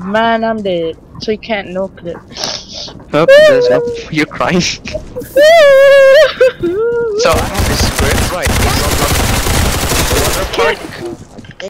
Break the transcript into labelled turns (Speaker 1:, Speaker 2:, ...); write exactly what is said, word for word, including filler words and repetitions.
Speaker 1: Man, I'm dead. So you can't no clip.
Speaker 2: Oh, there's no. You're crying.